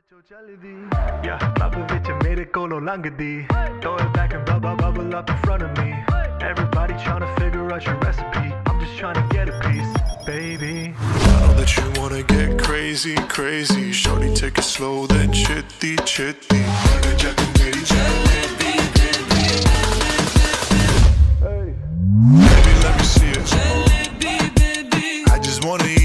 Yeah, love ਵਿੱਚ ਮੇਰੇ ਕੋਲੋਂ ਲੰਘਦੀ Throw it back and bubble up in front of me Everybody trying to figure out your recipe I'm just trying to get a piece, baby Now that you wanna get crazy, crazy Shorty take it slow, then chitty, chitty Hey, baby, let me see it I just wanna